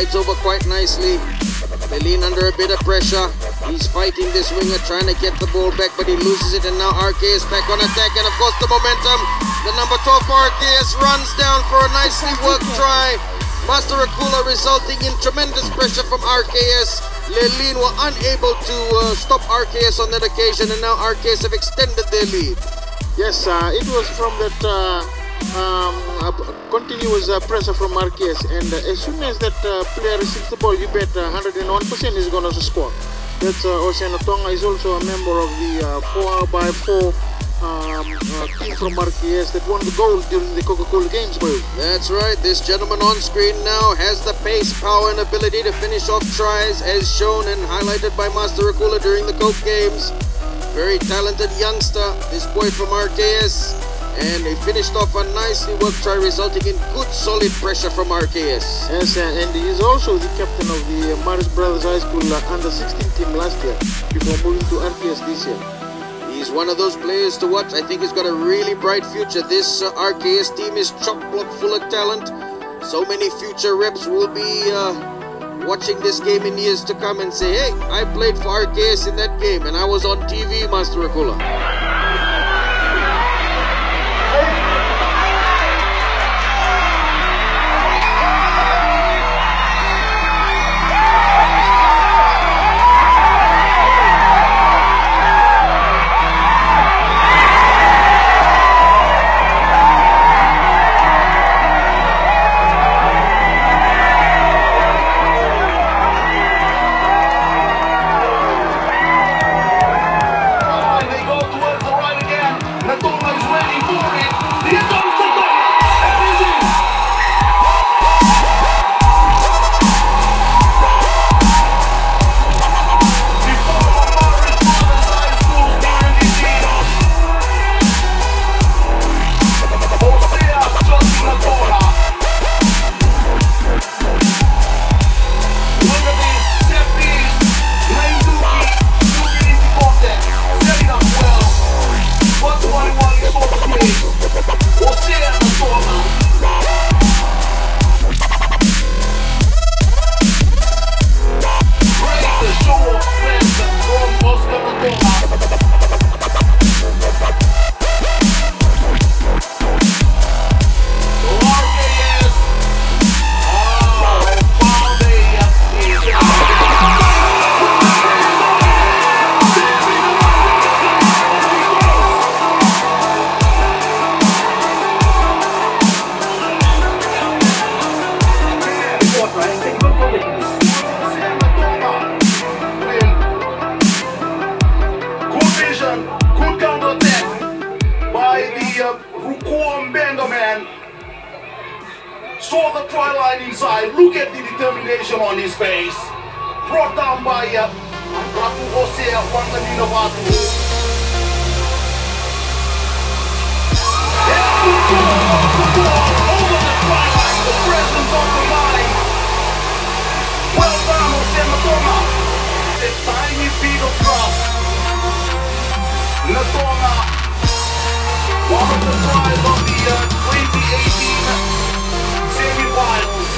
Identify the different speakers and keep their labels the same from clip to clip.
Speaker 1: slides over quite nicely. Lelean under a bit of pressure. He's fighting this winger, trying to get the ball back, but he loses it, and now RKS back on attack, and of course the momentum. The number 12 for RKS runs down for a nicely worked try. Master Akula resulting in tremendous pressure from RKS. Lelean were unable to stop RKS on that occasion, and now RKS have extended their lead.
Speaker 2: Yes, it was from that continuous pressure from RKS, and as soon as that player receives the ball, you bet 101% he's going to score. That's Osea Natoga is also a member of the 4x4 team from RKS that won the gold during the Coca-Cola Games.
Speaker 1: That's right, this gentleman on screen now has the pace, power and ability to finish off tries as shown and highlighted by Master Akula during the Coke Games. Very talented youngster, this boy from RKS, and they finished off a nicely worked try resulting in good solid pressure from RKS.
Speaker 2: Yes, and he is also the captain of the Maris Brothers High School under-16 team last year before moving to RKS this year.
Speaker 1: He's one of those players to watch. I think he's got a really bright future. This RKS team is chock-block full of talent. So many future reps will be watching this game in years to come and say, hey, I played for RKS in that game and I was on TV, Master Akula.
Speaker 3: Saw the try line inside. Look at the determination on his face. Brought down by Ratu Osea Natoga. Over the try line, the presence of the mind. Well done, Osea Natoga. A tiny bit of trust. Natoga, one of the tries of the 2018 semi-finals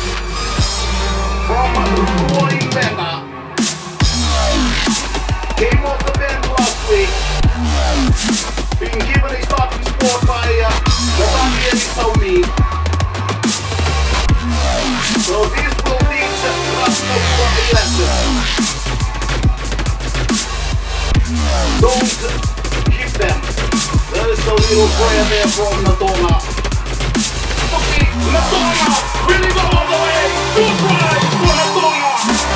Speaker 3: from Rugby. Came off the bench last week, being given a starting spot by Navula. So this will teach Ratu a lesson. Don't keep them. There is a little prayer there from Natoga. Natoga, really go all the way. Good try for Natoga.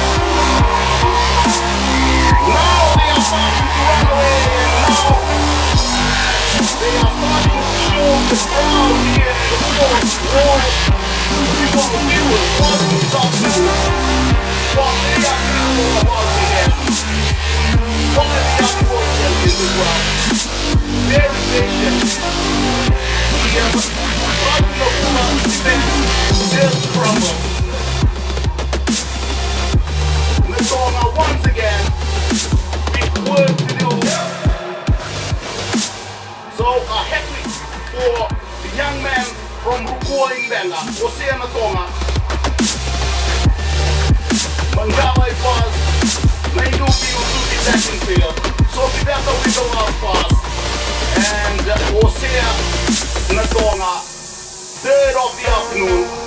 Speaker 3: Now they are starting to run away, and now they are starting to show the crowd here in the fourth wall. People will be wanting to stop them, but they are still about to get. One of the other world champions as well. Very patient. Natoga once again, big work to do. So a hat-trick for the young man from Rugby, Osea Natoga. afternoon.